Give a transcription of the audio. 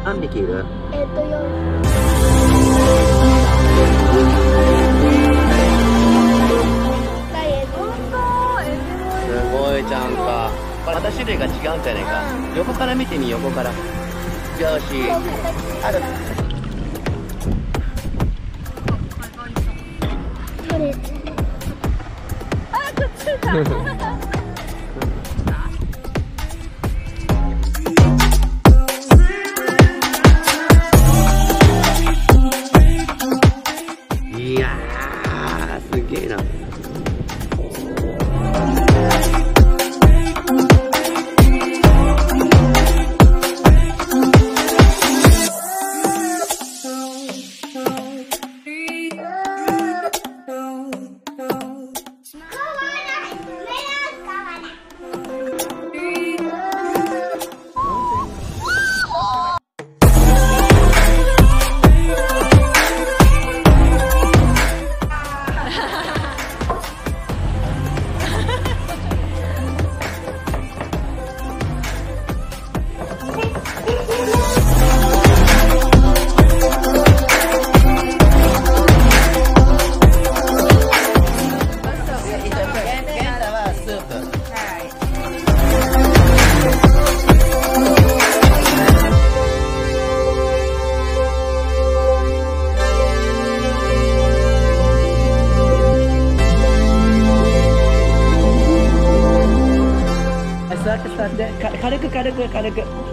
何匹いる？すごいちゃんか。また種類が違うんじゃないか。横から見てみ、横から。よし。ある。 あ、くっついた。 いやー、すげえな。座って座って、軽く軽く軽く。